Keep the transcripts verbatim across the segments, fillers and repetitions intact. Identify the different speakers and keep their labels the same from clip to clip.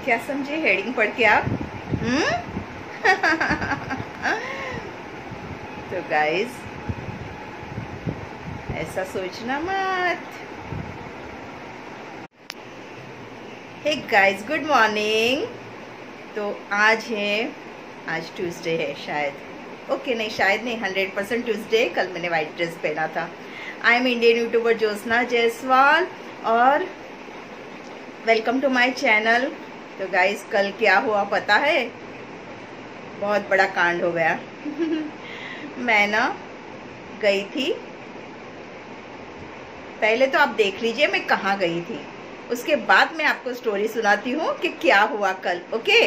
Speaker 1: क्या समझे हेडिंग पढ़ के आप? हम्म तो गाइस ऐसा सोचना मत। Hey guys, good morning. तो आज है आज ट्यूसडे है शायद, ओके नहीं शायद नहीं हंड्रेड परसेंट ट्यूसडे। कल मैंने वाइट ड्रेस पहना था। I am Indian YouTuber Jyotsana Jaiswal और वेलकम टू माय चैनल। तो गाइस कल क्या हुआ पता है? बहुत बड़ा कांड हो गया। मैं ना गई थी, पहले तो आप देख लीजिए मैं कहाँ गई थी, उसके बाद मैं आपको स्टोरी सुनाती हूँ कि क्या हुआ कल। ओके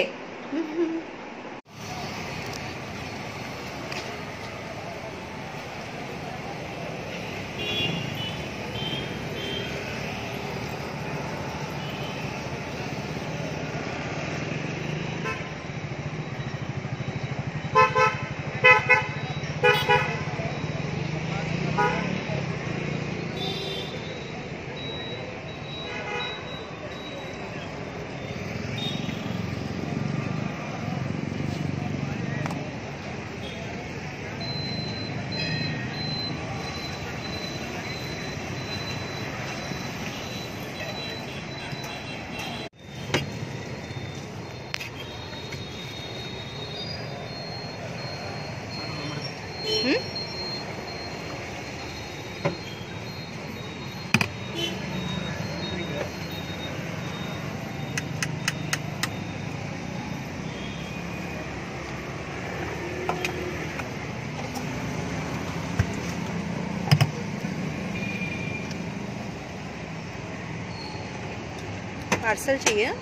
Speaker 1: पार्सल चाहिए।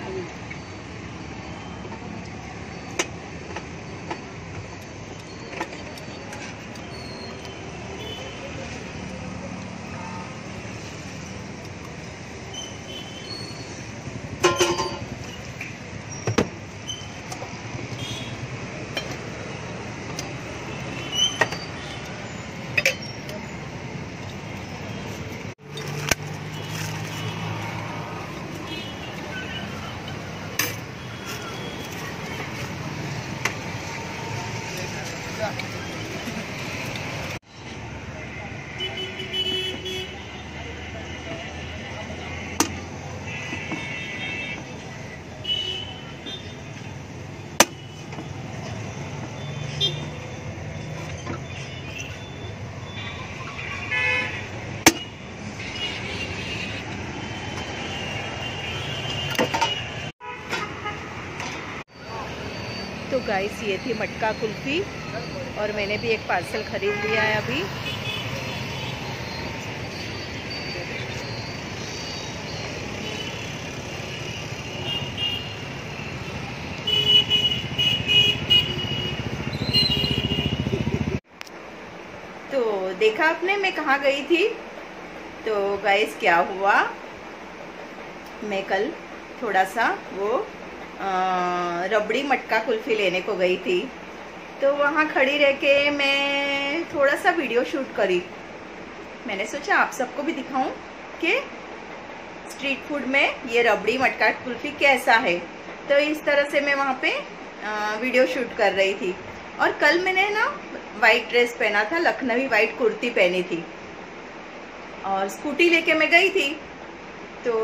Speaker 1: तो गाइस ये थी मटका कुल्फ़ी और मैंने भी एक पार्सल ख़रीद लिया है अभी। तो देखा आपने मैं कहाँ गई थी? तो गाइस क्या हुआ, मैं कल थोड़ा सा वो आ, रबड़ी मटका कुल्फ़ी लेने को गई थी। तो वहाँ खड़ी रह के मैं थोड़ा सा वीडियो शूट करी। मैंने सोचा आप सबको भी दिखाऊं कि स्ट्रीट फूड में ये रबड़ी मटका कुल्फ़ी कैसा है। तो इस तरह से मैं वहाँ पे आ, वीडियो शूट कर रही थी। और कल मैंने ना वाइट ड्रेस पहना था, लखनवी वाइट कुर्ती पहनी थी और स्कूटी लेके मैं गई थी। तो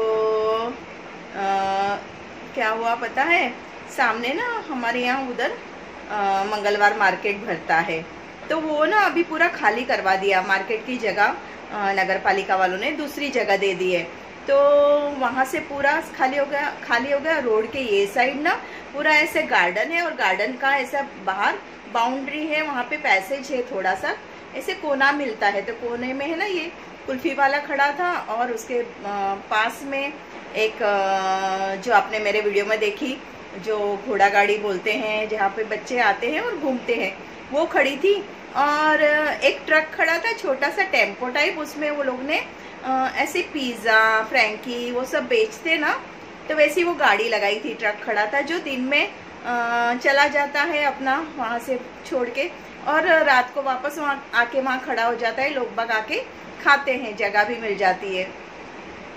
Speaker 1: आ, क्या हुआ पता है, सामने ना हमारे यहाँ उधर मंगलवार मार्केट भरता है। तो वो ना अभी पूरा खाली करवा दिया, मार्केट की जगह नगर पालिका वालों ने दूसरी जगह दे दी है। तो वहाँ से पूरा खाली हो गया खाली हो गया रोड के ये साइड ना पूरा ऐसे गार्डन है और गार्डन का ऐसा बाहर बाउंड्री है, वहाँ पे पैसेज है, थोड़ा सा ऐसे कोना मिलता है। तो कोने में है ना ये कुल्फ़ी वाला खड़ा था और उसके पास में एक जो आपने मेरे वीडियो में देखी जो घोड़ा गाड़ी बोलते हैं, जहाँ पे बच्चे आते हैं और घूमते हैं, वो खड़ी थी। और एक ट्रक खड़ा था, छोटा सा टेम्पो टाइप, उसमें वो लोग ने ऐसे पिज़्ज़ा फ्रैंकी वो सब बेचते ना, तो वैसी वो गाड़ी लगाई थी, ट्रक खड़ा था जो दिन में चला जाता है अपना वहाँ से छोड़ के और रात को वापस वहाँ आके वहाँ खड़ा हो जाता है। लोग बाग आके खाते हैं, जगह भी मिल जाती है।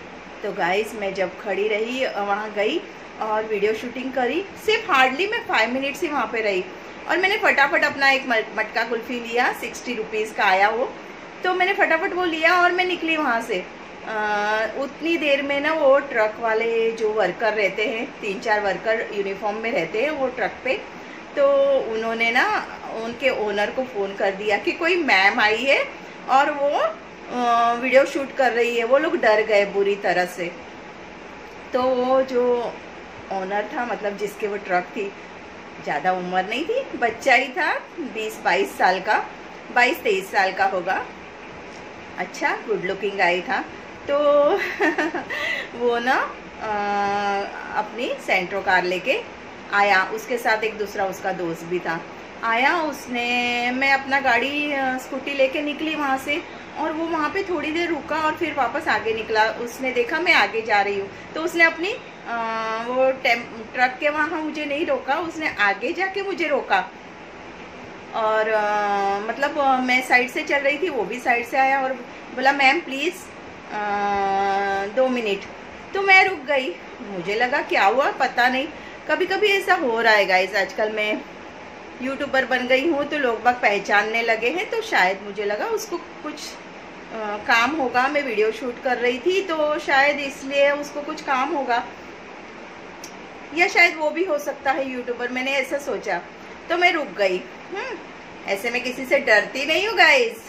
Speaker 1: तो गाइस मैं जब खड़ी रही वहाँ गई और वीडियो शूटिंग करी, सिर्फ हार्डली मैं फाइव मिनट्स ही वहाँ पे रही और मैंने फटाफट अपना एक मटका कुल्फ़ी लिया, सिक्सटी रुपीज़ का आया वो। तो मैंने फटाफट वो लिया और मैं निकली वहाँ से। आ, उतनी देर में ना वो ट्रक वाले जो वर्कर रहते हैं, तीन चार वर्कर यूनिफॉर्म में रहते हैं वो ट्रक पे, तो उन्होंने ना उनके ओनर को फ़ोन कर दिया कि कोई मैम आई है और वो आ, वीडियो शूट कर रही है। वो लोग डर गए बुरी तरह से। तो वो जो ओनर था, मतलब जिसके वो ट्रक थी, ज़्यादा उम्र नहीं थी, बच्चा ही था, बीस बाईस साल का, बाईस तेईस साल का होगा। अच्छा गुड लुकिंग गाय था। तो वो ना आ, अपनी सेंट्रो कार लेके आया, उसके साथ एक दूसरा उसका दोस्त भी था। आया उसने, मैं अपना गाड़ी स्कूटी लेके निकली वहाँ से और वो वहाँ पे थोड़ी देर रुका और फिर वापस आगे निकला। उसने देखा मैं आगे जा रही हूँ तो उसने अपनी आ, वो ट्रक के वहाँ मुझे नहीं रोका, उसने आगे जाके मुझे रोका। और आ, मतलब आ, मैं साइड से चल रही थी, वो भी साइड से आया और बोला मैम प्लीज़ दो मिनट। तो मैं रुक गई, मुझे लगा क्या हुआ पता नहीं। कभी कभी ऐसा हो रहा है गाइस, आजकल मैं यूट्यूबर बन गई हूँ तो लोग बाग पहचानने लगे हैं, तो शायद मुझे लगा उसको कुछ आ, काम होगा। मैं वीडियो शूट कर रही थी तो शायद इसलिए उसको कुछ काम होगा, या शायद वो भी हो सकता है यूट्यूबर, मैंने ऐसा सोचा। तो मैं रुक गई। हम्म ऐसे मैं किसी से डरती नहीं हूँ गाइस।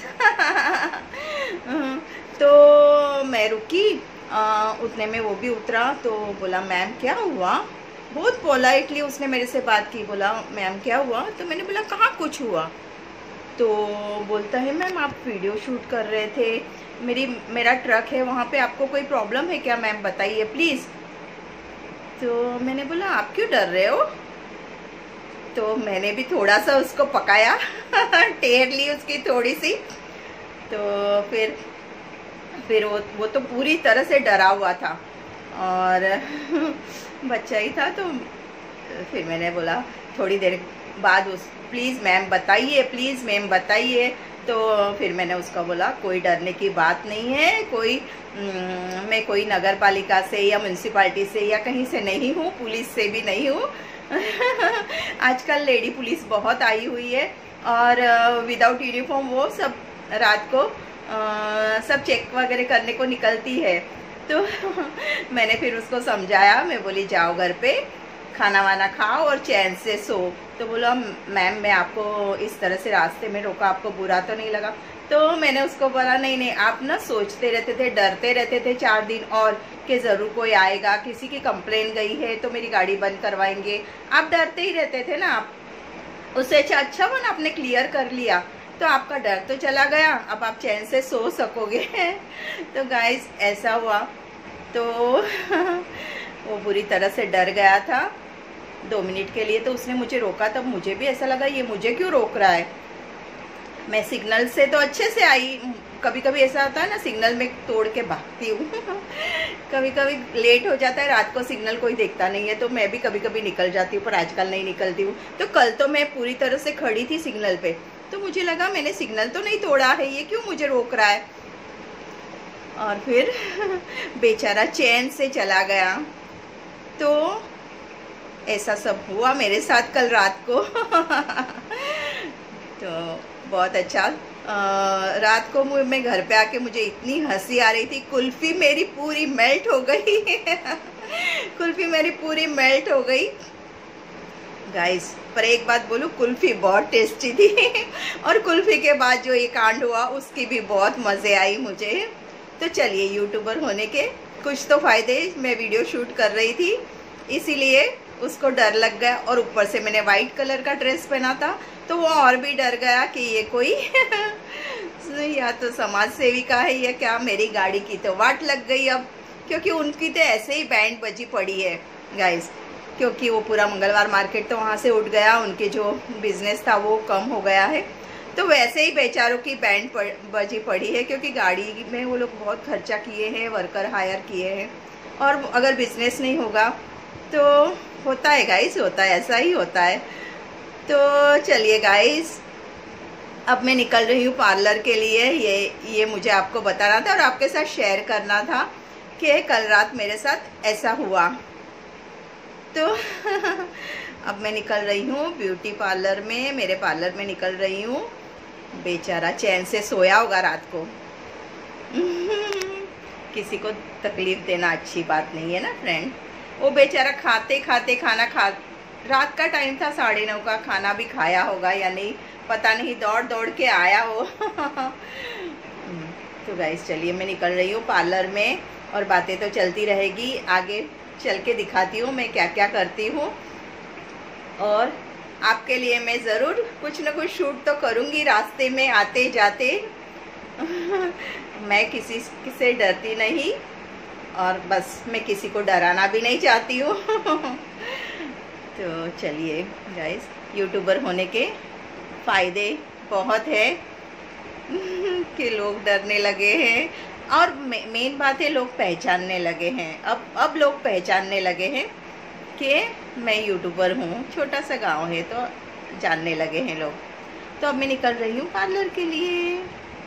Speaker 1: तो मैं रुकी, आ, उतने में वो भी उतरा तो बोला मैम क्या हुआ। बहुत पोलाइटली उसने मेरे से बात की, बोला मैम क्या हुआ। तो मैंने बोला कहाँ कुछ हुआ। तो बोलता है मैम आप वीडियो शूट कर रहे थे, मेरी मेरा ट्रक है वहाँ पे, आपको कोई प्रॉब्लम है क्या मैम बताइए प्लीज़। तो मैंने बोला आप क्यों डर रहे हो। तो मैंने भी थोड़ा सा उसको पकाया, टेर ली उसकी थोड़ी सी। तो फिर फिर वो वो तो पूरी तरह से डरा हुआ था और बच्चा ही था। तो फिर मैंने बोला थोड़ी देर बाद उस प्लीज़ मैम बताइए, प्लीज़ मैम बताइए। तो फिर मैंने उसका बोला कोई डरने की बात नहीं है, कोई न, मैं कोई नगर पालिका से या म्यूनसिपालिटी से या कहीं से नहीं हूँ, पुलिस से भी नहीं हूँ। आजकल लेडी पुलिस बहुत आई हुई है और विदाउट यूनिफॉर्म वो सब रात को आ, सब चेक वगैरह करने को निकलती है। तो मैंने फिर उसको समझाया, मैं बोली जाओ घर पे खाना वाना खाओ और चैन से सो। तो बोला मैम मैं आपको इस तरह से रास्ते में रोका, आपको बुरा तो नहीं लगा। तो मैंने उसको बोला नहीं नहीं आप ना सोचते रहते थे, डरते रहते थे चार दिन और कि ज़रूर कोई आएगा, किसी की कंप्लेन गई है तो मेरी गाड़ी बंद करवाएंगे, आप डरते ही रहते थे ना। आप उससे अच्छा अच्छा वो ना आपने क्लियर कर लिया तो आपका डर तो चला गया, अब आप चैन से सो सकोगे। तो गाइस ऐसा हुआ। तो वो बुरी तरह से डर गया था दो मिनट के लिए, तो उसने मुझे रोका। तब मुझे भी ऐसा लगा ये मुझे क्यों रोक रहा है। मैं सिग्नल से तो अच्छे से आई, कभी कभी ऐसा होता है ना सिग्नल में तोड़ के भागती हूँ। कभी कभी लेट हो जाता है, रात को सिग्नल कोई देखता नहीं है तो मैं भी कभी कभी निकल जाती हूँ, पर आजकल नहीं निकलती हूँ। तो कल तो मैं पूरी तरह से खड़ी थी सिग्नल पे, तो मुझे लगा मैंने सिग्नल तो नहीं तोड़ा है, ये क्यों मुझे रोक रहा है। और फिर बेचारा चैन से चला गया। तो ऐसा सब हुआ मेरे साथ कल रात को। तो बहुत अच्छा। आ, रात को मैं घर पे आके मुझे इतनी हंसी आ रही थी, कुल्फी मेरी पूरी मेल्ट हो गई। कुल्फी मेरी पूरी मेल्ट हो गई गाइस। पर एक बात बोलूं, कुल्फी बहुत टेस्टी थी। और कुल्फी के बाद जो ये कांड हुआ उसकी भी बहुत मज़े आई मुझे। तो चलिए यूट्यूबर होने के कुछ तो फायदे, मैं वीडियो शूट कर रही थी इसीलिए उसको डर लग गया, और ऊपर से मैंने वाइट कलर का ड्रेस पहना था तो वो और भी डर गया कि ये कोई या तो समाज सेविका है या क्या। मेरी गाड़ी की तो वाट लग गई अब, क्योंकि उनकी तो ऐसे ही बैंड बजी पड़ी है गाइस, क्योंकि वो पूरा मंगलवार मार्केट तो वहाँ से उठ गया, उनके जो बिजनेस था वो कम हो गया है। तो वैसे ही बेचारों की बैंड बजी पड़ी है, क्योंकि गाड़ी में वो लोग बहुत खर्चा किए हैं, वर्कर हायर किए हैं, और अगर बिजनेस नहीं होगा तो होता है गाइस, होता है, ऐसा ही होता है। तो चलिए गाइस, अब मैं निकल रही हूँ पार्लर के लिए। ये ये मुझे आपको बताना था और आपके साथ शेयर करना था कि कल रात मेरे साथ ऐसा हुआ। तो अब मैं निकल रही हूँ ब्यूटी पार्लर में, मेरे पार्लर में निकल रही हूँ। बेचारा चैन से सोया होगा रात को। किसी को तकलीफ देना अच्छी बात नहीं है ना फ्रेंड। वो बेचारा खाते खाते खाना खा, रात का टाइम था, साढ़े नौ का, खाना भी खाया होगा या नहीं पता नहीं, दौड़ दौड़ के आया वो। तो गाइस चलिए मैं निकल रही हूँ पार्लर में और बातें तो चलती रहेगी, आगे चल के दिखाती हूँ मैं क्या क्या करती हूँ। और आपके लिए मैं ज़रूर कुछ ना कुछ शूट तो करूँगी रास्ते में आते जाते। मैं किसी से डरती नहीं और बस मैं किसी को डराना भी नहीं चाहती हूँ। तो चलिए गाइस, यूट्यूबर होने के फ़ायदे बहुत है कि लोग डरने लगे हैं और मे, मेन बात है लोग पहचानने लगे हैं। अब अब लोग पहचानने लगे हैं कि मैं यूट्यूबर हूँ। छोटा सा गांव है तो जानने लगे हैं लोग। तो अब मैं निकल रही हूँ पार्लर के लिए।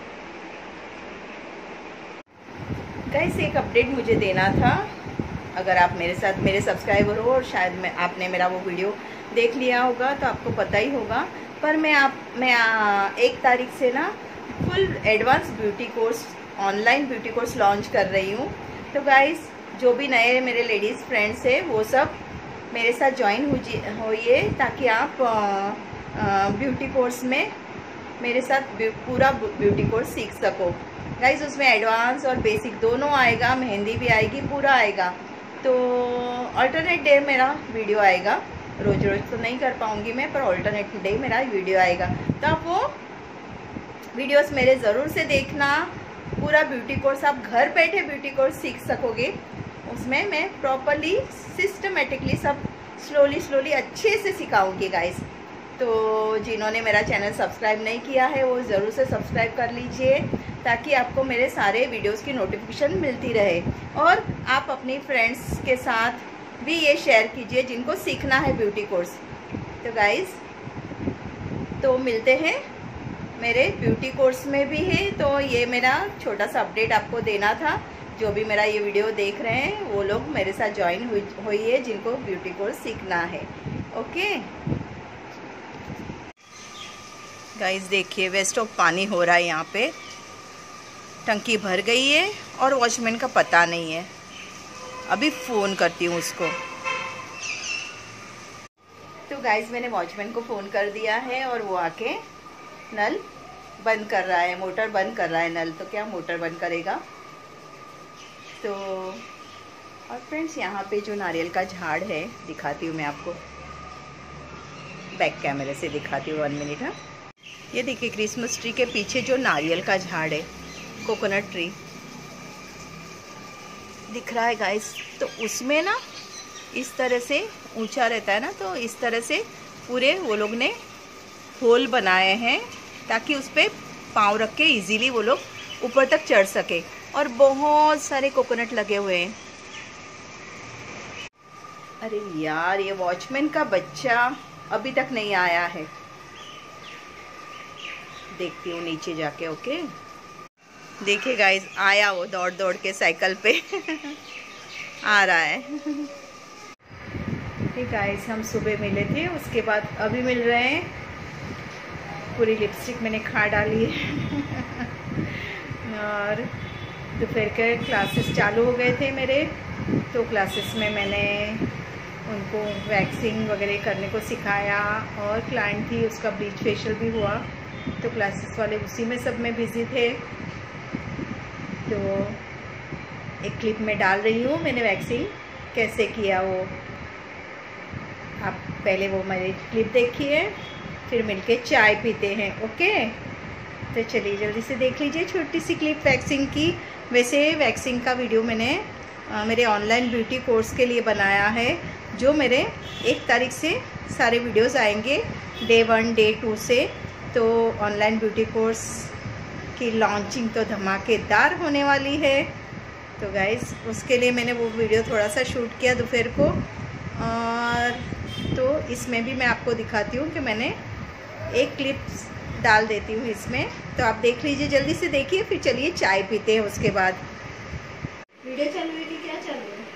Speaker 1: गाइस एक अपडेट मुझे देना था, अगर आप मेरे साथ मेरे सब्सक्राइबर हो और शायद मैं आपने मेरा वो वीडियो देख लिया होगा तो आपको पता ही होगा, पर मैं आप मैं आ, एक तारीख से ना full advance beauty course, online beauty course launch कर रही हूँ। तो गाइस जो भी नए मेरे लेडीज़ फ्रेंड्स हैं वो सब मेरे साथ ज्वाइन होइए ताकि आप ब्यूटी कोर्स में मेरे साथ पूरा ब्यूटी कोर्स सीख सको। गाइस उसमें एडवांस और बेसिक दोनों आएगा, मेहंदी भी आएगी, पूरा आएगा। तो अल्टरनेट डे मेरा वीडियो आएगा, रोज रोज तो नहीं कर पाऊँगी मैं, पर अल्टरनेट डे मेरा वीडियो आएगा। तो आप वो वीडियोस मेरे ज़रूर से देखना। पूरा ब्यूटी कोर्स आप घर बैठे ब्यूटी कोर्स सीख सकोगे। उसमें मैं प्रॉपरली सिस्टमेटिकली सब स्लोली स्लोली अच्छे से सिखाऊंगी गाइस। तो जिन्होंने मेरा चैनल सब्सक्राइब नहीं किया है वो ज़रूर से सब्सक्राइब कर लीजिए ताकि आपको मेरे सारे वीडियोस की नोटिफिकेशन मिलती रहे। और आप अपनी फ्रेंड्स के साथ भी ये शेयर कीजिए जिनको सीखना है ब्यूटी कोर्स। तो गाइस तो मिलते हैं मेरे ब्यूटी कोर्स में भी है। तो ये मेरा छोटा सा अपडेट आपको देना था। जो भी मेरा ये वीडियो देख रहे हैं वो लोग मेरे साथ ज्वाइन हुई है जिनको ब्यूटी कोर्स सीखना है। ओके गाइस देखिए वेस्ट ऑफ पानी हो रहा है यहाँ पे, टंकी भर गई है और वॉचमैन का पता नहीं है। अभी फ़ोन करती हूँ उसको। तो गाइस मैंने वॉचमैन को फ़ोन कर दिया है और वो आके नल बंद कर रहा है, मोटर बंद कर रहा है। नल तो क्या मोटर बंद करेगा। तो और फ्रेंड्स यहाँ पे जो नारियल का झाड़ है दिखाती हूँ मैं आपको, बैक कैमरे से दिखाती हूँ। One minute. हाँ ये देखिए क्रिसमस ट्री के पीछे जो नारियल का झाड़ है, कोकोनट ट्री दिख रहा है गाइस। तो उसमें ना इस तरह से ऊंचा रहता है ना, तो इस तरह से पूरे वो लोग ने होल बनाए हैं ताकि उस पर पाँव रख के इजीली वो लोग ऊपर तक चढ़ सके। और बहुत सारे कोकोनट लगे हुए हैं। अरे यार ये वॉचमैन का बच्चा अभी तक नहीं आया है, देखती हूँ नीचे जाके। ओके देखिए गाइस आया वो दौड़ दौड़ के साइकिल पे आ रहा है। ठीक गाइस हम सुबह मिले थे, उसके बाद अभी मिल रहे हैं। पूरी लिपस्टिक मैंने खा डाली है। और दोपहर के क्लासेस चालू हो गए थे मेरे, तो क्लासेस में मैंने उनको वैक्सिंग वगैरह करने को सिखाया और क्लाइंट थी उसका ब्लीच फेशियल भी हुआ। तो क्लासेस वाले उसी में सब में बिज़ी थे। तो एक क्लिप में डाल रही हूँ मैंने वैक्सिंग कैसे किया वो, आप पहले वो मेरी क्लिप देखिए फिर मिलके चाय पीते हैं। ओके तो चलिए जल्दी से देख लीजिए छोटी सी क्लिप वैक्सिंग की। वैसे वैक्सिंग का वीडियो मैंने आ, मेरे ऑनलाइन ब्यूटी कोर्स के लिए बनाया है, जो मेरे एक तारीख से सारे वीडियोस आएंगे, डे वन डे टू से। तो ऑनलाइन ब्यूटी कोर्स की लॉन्चिंग तो धमाकेदार होने वाली है। तो गाइस उसके लिए मैंने वो वीडियो थोड़ा सा शूट किया दोपहर को, और तो इसमें भी मैं आपको दिखाती हूँ कि मैंने एक क्लिप्स डाल देती हूँ इसमें। तो आप देख लीजिए, जल्दी से देखिए, फिर चलिए चाय पीते हैं उसके बाद। वीडियो चल रही थी, क्या चल रहा है?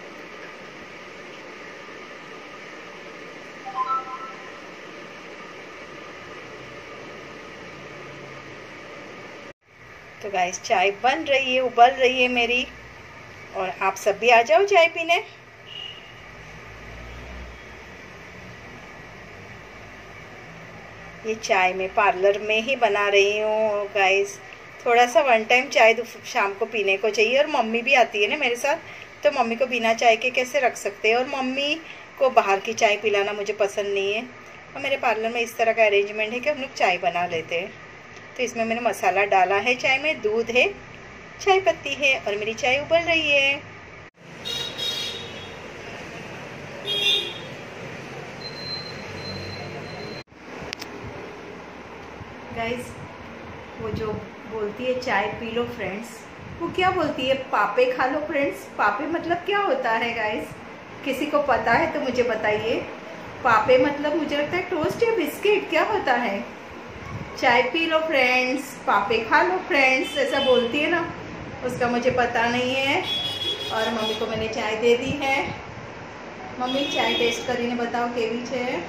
Speaker 1: तो गाइस चाय बन रही है, उबल रही है मेरी, और आप सब भी आ जाओ चाय पीने। ये चाय मैं पार्लर में ही बना रही हूँ गाइस। थोड़ा सा वन टाइम चाय शाम को पीने को चाहिए, और मम्मी भी आती है ना मेरे साथ, तो मम्मी को बिना चाय के कैसे रख सकते हैं, और मम्मी को बाहर की चाय पिलाना मुझे पसंद नहीं है। और मेरे पार्लर में इस तरह का अरेंजमेंट है कि हम लोग चाय बना लेते हैं। तो इसमें मैंने मसाला डाला है, चाय में दूध है, चाय पत्ती है, और मेरी चाय उबल रही है। गाइस वो जो बोलती है चाय पी लो फ्रेंड्स, वो क्या बोलती है? पापे खा लो फ्रेंड्स। पापे मतलब क्या होता है गाइस? किसी को पता है तो मुझे बताइए। पापे मतलब मुझे लगता है टोस्ट या बिस्किट, क्या होता है? चाय पी लो फ्रेंड्स, पापे खा लो फ्रेंड्स, ऐसा बोलती है ना, उसका मुझे पता नहीं है। और मम्मी को मैंने चाय दे दी है। मम्मी चाय टेस्ट કરીને बताओ केवी है।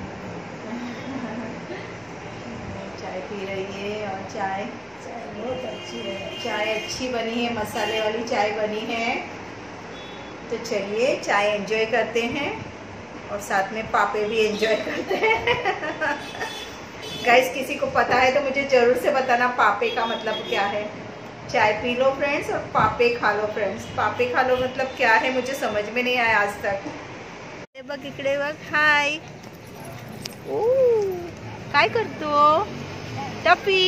Speaker 1: चाय पी रही है, और चाय चाय बहुत अच्छी है, चाय अच्छी बनी है, मसाले वाली चाय बनी है। तो चलिए चाय एंजॉय करते हैं, और साथ में पापे भी एंजॉय करते हैं। गाइस किसी को पता है तो मुझे ज़रूर से बताना पापे का मतलब क्या है। चाय पी लो फ्रेंड्स और पापे खा लो फ्रेंड्स। पापे खा लो मतलब क्या है मुझे समझ में नहीं आया आज तक। बघ इकडे बघ, हाय। ओ काय करतो टफी?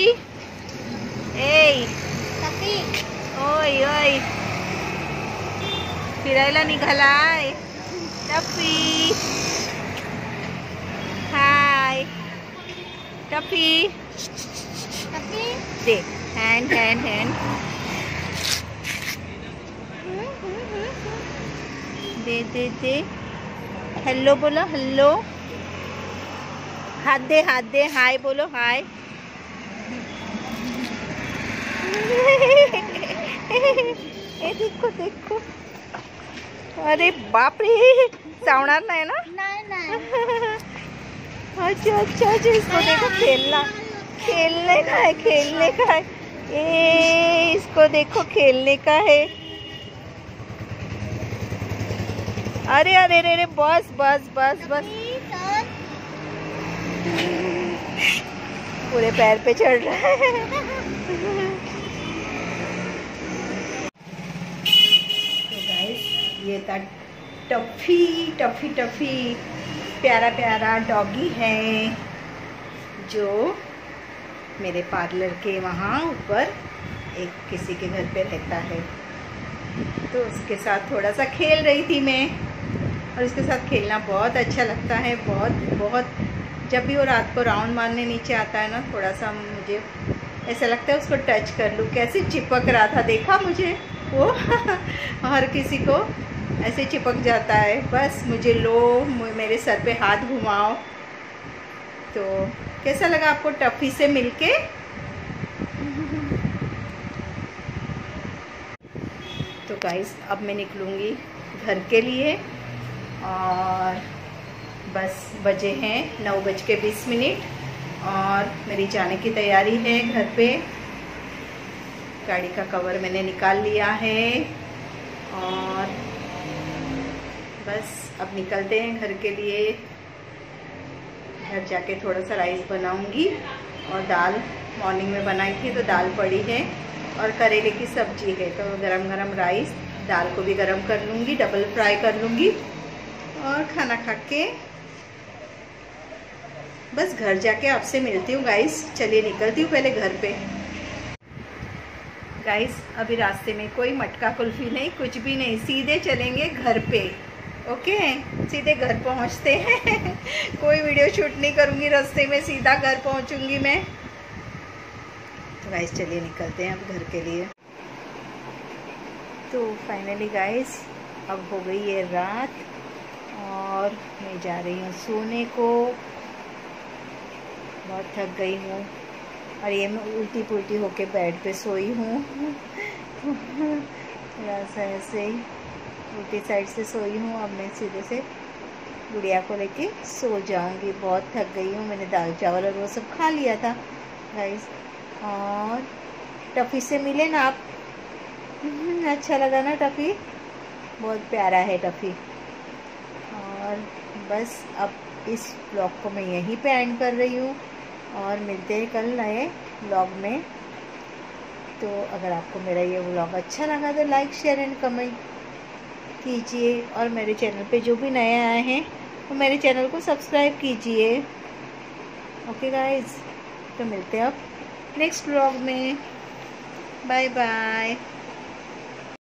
Speaker 1: ए टफी, ओय ओय, फिरायला निघालाय टफी। हाय टफी, टफी दे हैंड हैंड हैंड दे दे दे। हेलो बोलो, हेलो, हाथ दे हाथ दे, हाय बोलो, हाय। ए देखो देखो, अरे बाप रे, चावणार नाही ना? नहीं नहीं। अच्छा अच्छा अच्छा, इसको देखो खेलना, खेलने का है, खेलने का है। ए इसको देखो खेलने का है। अरे अरे अरे अरे, बस बस बस बस, पूरे पैर पे चढ़ रहा है। तो गाइस ये था टफी टफी टफी, प्यारा प्यारा डॉगी है जो मेरे पार्लर के वहाँ ऊपर एक किसी के घर पे रहता है। तो उसके साथ थोड़ा सा खेल रही थी मैं, और उसके साथ खेलना बहुत अच्छा लगता है, बहुत बहुत। जब भी वो रात को राउंड मारने नीचे आता है ना, थोड़ा सा मुझे ऐसा लगता है उसको टच कर लूँ। कैसे चिपक रहा था देखा मुझे वो। हर किसी को ऐसे चिपक जाता है, बस मुझे लो, मेरे सर पे हाथ घुमाओ। तो कैसा लगा आपको टफी से मिलके? तो गाइस अब मैं निकलूँगी घर के लिए, और बस बजे हैं नौ बज के बीस मिनट, और मेरी जाने की तैयारी है घर पे। गाड़ी का कवर मैंने निकाल लिया है, और बस अब निकलते हैं घर के लिए। घर जाके थोड़ा सा राइस बनाऊंगी, और दाल मॉर्निंग में बनाई थी तो दाल पड़ी है, और करेले की सब्जी है। तो गरम गरम राइस, दाल को भी गरम कर लूँगी, डबल फ्राई कर लूँगी, और खाना खा के बस घर जाके आपसे मिलती हूँ गाइस। चलिए निकलती हूँ पहले घर पे। गाइस अभी रास्ते में कोई मटका कुल्फी नहीं, कुछ भी नहीं, सीधे चलेंगे घर पे। ओके, सीधे घर पहुँचते हैं। कोई वीडियो शूट नहीं करूँगी रास्ते में, सीधा घर पहुँचूँगी मैं। तो गाइस चलिए निकलते हैं अब घर के लिए। तो फाइनली गाइस अब हो गई है रात, और मैं जा रही हूँ सोने को। बहुत थक गई हूँ, और ये मैं उल्टी पुल्टी होके बेड पे सोई हूँ। थोड़ा सा ऐसे ही उल्टी साइड से सोई हूँ। अब मैं सीधे से गुड़िया को लेके सो जाऊंगी। बहुत थक गई हूँ, मैंने दाल चावल और वो सब खा लिया था गाइस। और टफ़ी से मिले ना आप? अच्छा लगा ना टफ़ी? बहुत प्यारा है टफ़ी। और बस अब इस ब्लॉग को मैं यहीं पे एंड कर रही हूँ और मिलते हैं कल नए ब्लॉग में। तो अगर आपको मेरा ये व्लॉग अच्छा लगा तो लाइक शेयर एंड कमेंट कीजिए, और मेरे चैनल पे जो भी नए आए हैं तो मेरे चैनल को सब्सक्राइब कीजिए। ओके गाइस, तो मिलते हैं अब नेक्स्ट व्लॉग में। Bye bye.